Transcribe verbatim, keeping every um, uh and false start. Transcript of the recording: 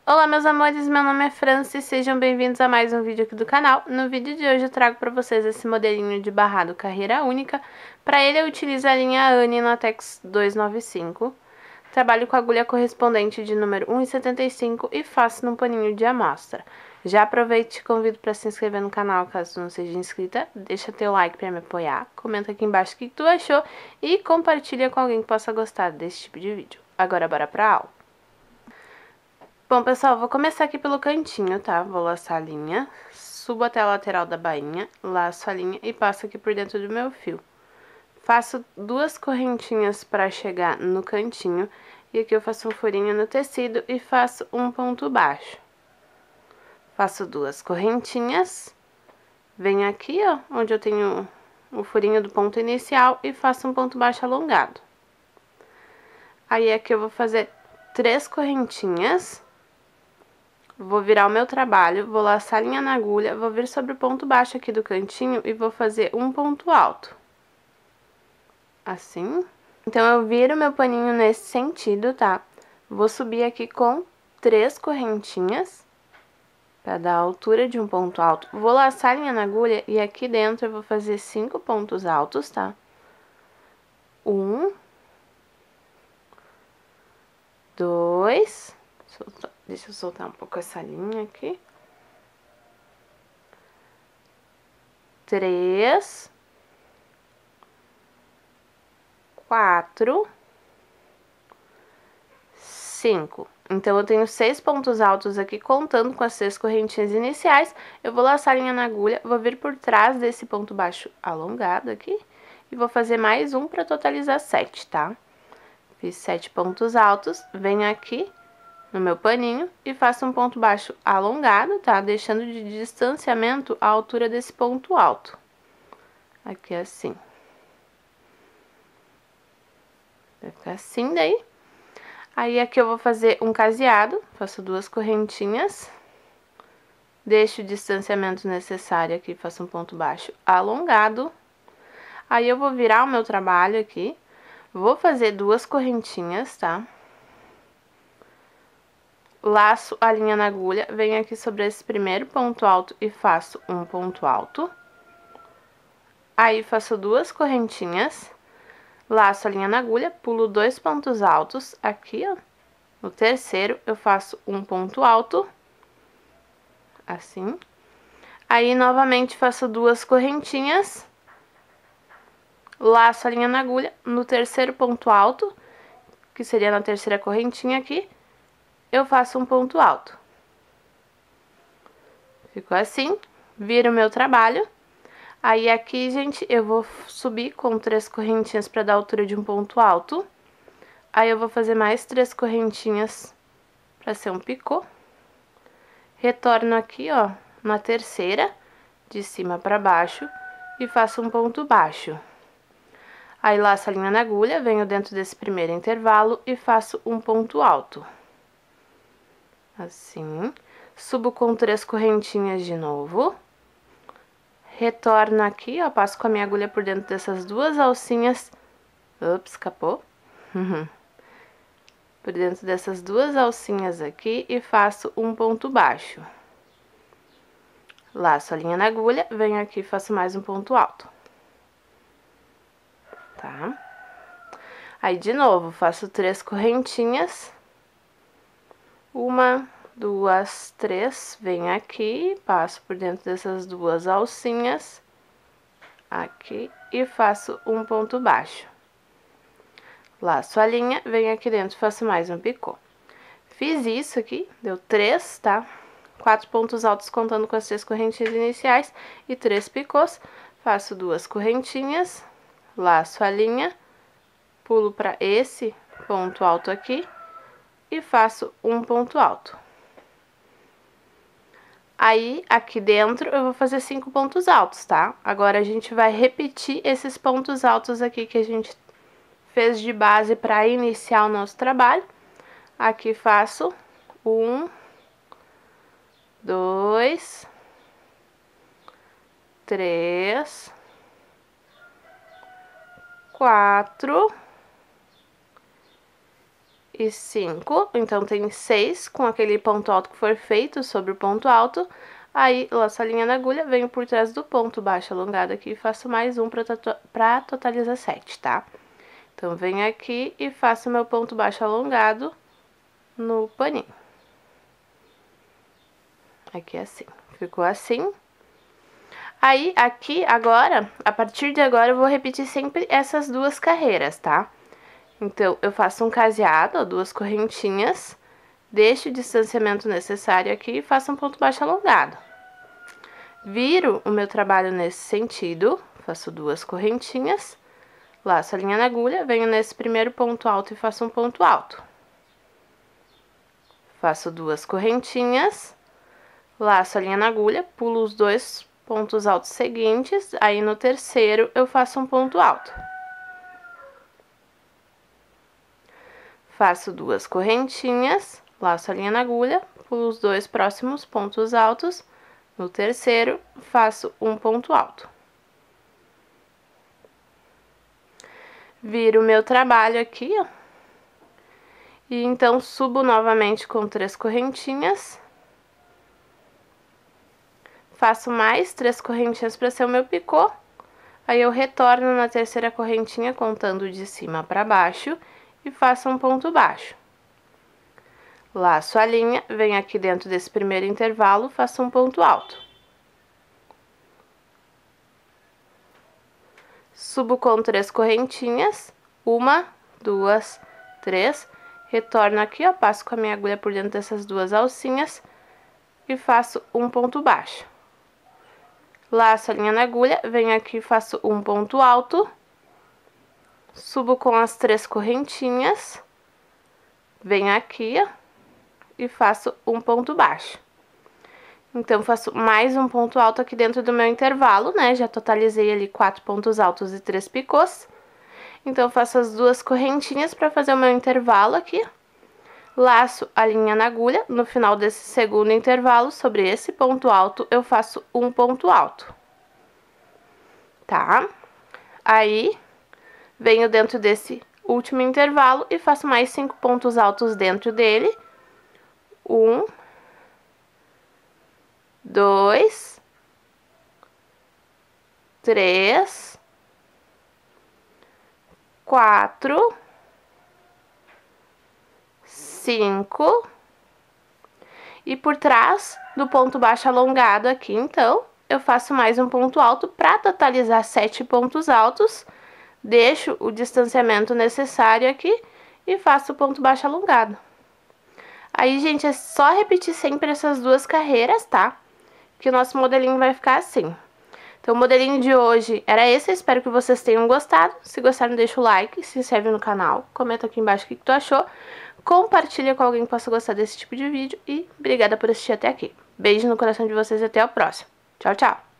Olá meus amores, meu nome é Francis, sejam bem-vindos a mais um vídeo aqui do canal. No vídeo de hoje eu trago para vocês esse modelinho de barrado carreira única. Para ele eu utilizo a linha Anne Notex duzentos e noventa e cinco. Trabalho com agulha correspondente de número um e setenta e cinco e faço num paninho de amostra. Já aproveite e te convido para se inscrever no canal caso não seja inscrita. Deixa teu like para me apoiar, comenta aqui embaixo o que tu achou e compartilha com alguém que possa gostar desse tipo de vídeo. Agora bora pra aula. Bom, pessoal, vou começar aqui pelo cantinho, tá? Vou laçar a linha, subo até a lateral da bainha, laço a linha e passo aqui por dentro do meu fio. Faço duas correntinhas para chegar no cantinho e aqui eu faço um furinho no tecido e faço um ponto baixo. Faço duas correntinhas, venho aqui, ó, onde eu tenho o furinho do ponto inicial e faço um ponto baixo alongado. Aí aqui eu vou fazer três correntinhas. Vou virar o meu trabalho, vou laçar a linha na agulha, vou vir sobre o ponto baixo aqui do cantinho e vou fazer um ponto alto. Assim. Então, eu viro meu paninho nesse sentido, tá? Vou subir aqui com três correntinhas, pra dar a altura de um ponto alto. Vou laçar a linha na agulha e aqui dentro eu vou fazer cinco pontos altos, tá? Um. Dois. Deixa eu soltar um pouco essa linha aqui. Três. Quatro. Cinco. Então, eu tenho seis pontos altos aqui, contando com as seis correntinhas iniciais. Eu vou laçar a linha na agulha, vou vir por trás desse ponto baixo alongado aqui. E vou fazer mais um para totalizar sete, tá? Fiz sete pontos altos, venho aqui no meu paninho e faço um ponto baixo alongado, tá? Deixando de distanciamento a altura desse ponto alto. Aqui assim. Vai ficar assim daí. Aí aqui eu vou fazer um caseado, faço duas correntinhas. Deixo o distanciamento necessário aqui, faço um ponto baixo alongado. Aí eu vou virar o meu trabalho aqui. Vou fazer duas correntinhas, tá? Laço a linha na agulha, venho aqui sobre esse primeiro ponto alto e faço um ponto alto. Aí, faço duas correntinhas, laço a linha na agulha, pulo dois pontos altos, aqui, ó. No terceiro, eu faço um ponto alto, assim. Aí, novamente, faço duas correntinhas, laço a linha na agulha, no terceiro ponto alto, que seria na terceira correntinha aqui, eu faço um ponto alto. Ficou assim, viro o meu trabalho. Aí, aqui, gente, eu vou subir com três correntinhas pra dar a altura de um ponto alto. Aí, eu vou fazer mais três correntinhas pra ser um picô. Retorno aqui, ó, na terceira, de cima pra baixo, e faço um ponto baixo. Aí, laço a linha na agulha, venho dentro desse primeiro intervalo e faço um ponto alto. Assim. Subo com três correntinhas de novo. Retorno aqui, ó, passo com a minha agulha por dentro dessas duas alcinhas. Ups, escapou. Por dentro dessas duas alcinhas aqui e faço um ponto baixo. Laço a linha na agulha, venho aqui e faço mais um ponto alto. Tá? Aí, de novo, faço três correntinhas. Uma, duas, três, venho aqui, passo por dentro dessas duas alcinhas, aqui, e faço um ponto baixo. Laço a linha, venho aqui dentro, faço mais um picô. Fiz isso aqui, deu três, tá? Quatro pontos altos contando com as três correntinhas iniciais e três picôs. Faço duas correntinhas, laço a linha, pulo para esse ponto alto aqui e faço um ponto alto. Aí, aqui dentro, eu vou fazer cinco pontos altos, tá? Agora, a gente vai repetir esses pontos altos aqui que a gente fez de base para iniciar o nosso trabalho. Aqui faço um, dois, três, quatro, e cinco, então tem seis com aquele ponto alto que for feito sobre o ponto alto. Aí, laço a linha na agulha, venho por trás do ponto baixo alongado aqui e faço mais um para totalizar sete, tá? Então, venho aqui e faço meu ponto baixo alongado no paninho. Aqui assim, ficou assim. Aí, aqui, agora, a partir de agora, eu vou repetir sempre essas duas carreiras, tá? Então, eu faço um caseado, ó, duas correntinhas, deixo o distanciamento necessário aqui e faço um ponto baixo alongado. Viro o meu trabalho nesse sentido, faço duas correntinhas, laço a linha na agulha, venho nesse primeiro ponto alto e faço um ponto alto. Faço duas correntinhas, laço a linha na agulha, pulo os dois pontos altos seguintes, aí no terceiro eu faço um ponto alto. Faço duas correntinhas, laço a linha na agulha, pulo os dois próximos pontos altos. No terceiro, faço um ponto alto. Viro o meu trabalho aqui, ó. E então, subo novamente com três correntinhas. Faço mais três correntinhas para ser o meu picô. Aí, eu retorno na terceira correntinha, contando de cima para baixo. E faço um ponto baixo. Laço a linha, venho aqui dentro desse primeiro intervalo, faço um ponto alto. Subo com três correntinhas, uma, duas, três, retorno aqui, ó, passo com a minha agulha por dentro dessas duas alcinhas e faço um ponto baixo. Laço a linha na agulha, venho aqui e faço um ponto alto, subo com as três correntinhas, venho aqui, ó, e faço um ponto baixo. Então, faço mais um ponto alto aqui dentro do meu intervalo, né? Já totalizei ali quatro pontos altos e três picôs. Então, faço as duas correntinhas para fazer o meu intervalo aqui. Laço a linha na agulha. No final desse segundo intervalo, sobre esse ponto alto, eu faço um ponto alto. Tá? Aí, venho dentro desse último intervalo e faço mais cinco pontos altos dentro dele. Um... Dois, três, quatro, cinco, e por trás do ponto baixo alongado aqui, então, eu faço mais um ponto alto para totalizar sete pontos altos, deixo o distanciamento necessário aqui e faço o ponto baixo alongado. Aí, gente, é só repetir sempre essas duas carreiras, tá? Que o nosso modelinho vai ficar assim. Então, o modelinho de hoje era esse, eu espero que vocês tenham gostado. Se gostaram, deixa o like, se inscreve no canal, comenta aqui embaixo o que tu achou, compartilha com alguém que possa gostar desse tipo de vídeo e obrigada por assistir até aqui. Beijo no coração de vocês e até o próximo. Tchau, tchau!